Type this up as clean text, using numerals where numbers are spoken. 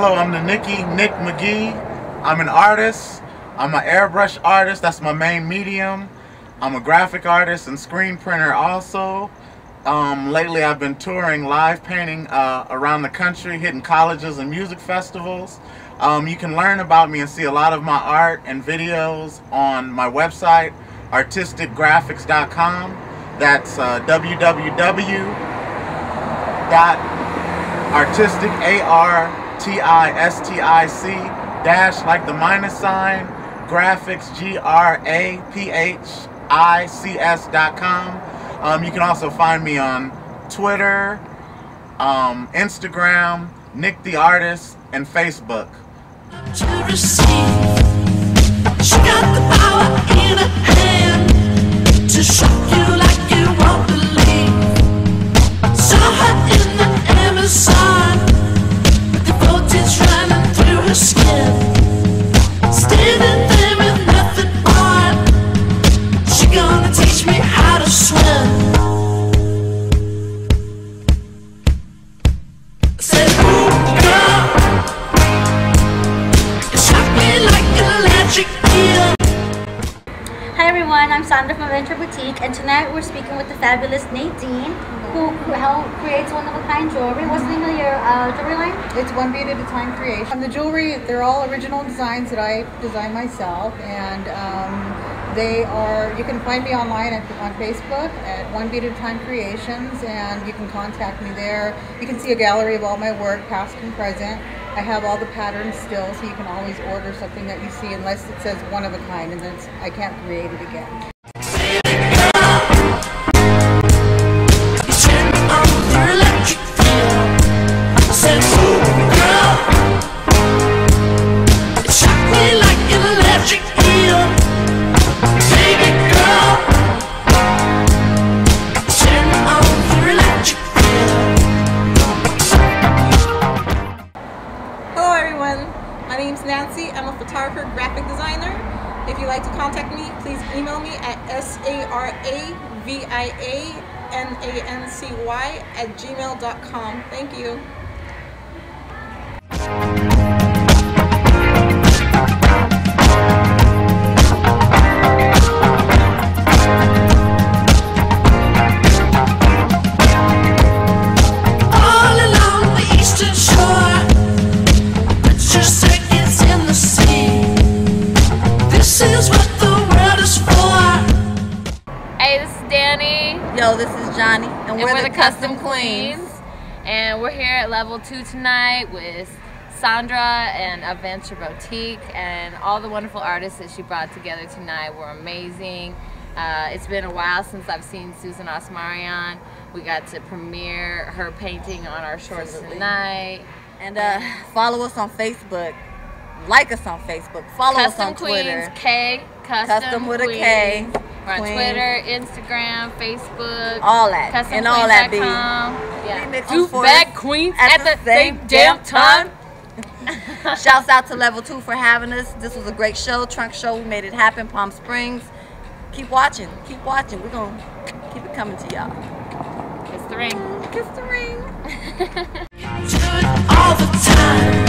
Hello, I'm Neneki, Nick McGee. I'm an artist. I'm an airbrush artist. That's my main medium. I'm a graphic artist and screen printer also. Lately I've been touring live painting around the country, hitting colleges and music festivals. You can learn about me and see a lot of my art and videos on my website, artisticgraphics.com. That's www.artistic, dash, like the minus sign, graphics, graphics.com. You can also find me on Twitter, Instagram, Nick the Artist, and Facebook. To receive, she got the power in her hand to shock you like you won't believe. Saw her in the Amazon with the voltage running through her skin, standing there with nothing on. She gonna teach me how to swim. I said, ooh, girl, you shock me like an electric eel. Hi everyone, I'm Sandra from Adventure Boutique, and tonight we're speaking with the fabulous Nadine, who creates one-of-a-kind jewelry. What's the name of your jewelry line? It's One Bead at a Time Creation. And the jewelry, they're all original designs that I designed myself, and you can find me online on Facebook at One Bead at a Time Creations, and you can contact me there. You can see a gallery of all my work, past and present. I have all the patterns still, so you can always order something that you see, unless it says one of a kind, and then I can't create it again. I'm a photographer, graphic designer. If you'd like to contact me, please email me at saravianancy@gmail.com. Thank you. All along the eastern shore, put your seconds in the sea. This is what the world is for. Hey, this is Danny. Yo, this is Jhoine, and we're the Kustom Queens. And we're here at level 2 tonight with Sandra and Adventure Boutique, and all the wonderful artists that she brought together tonight were amazing. It's been a while since I've seen Susan Asmryan. We got to premiere her painting on our shorts tonight. And follow us on Facebook. Like us on Facebook. Follow us on Twitter. Kustom with a K. We're on Twitter, Instagram, Facebook, all that, and all that be. Yeah. Two bad queens at the same damn time. Shouts out to Level 2 for having us. This was a great show, trunk show. We made it happen, Palm Springs. Keep watching, keep watching. We're gonna keep it coming to y'all. Kiss the ring. Kiss the ring. Do it all the time.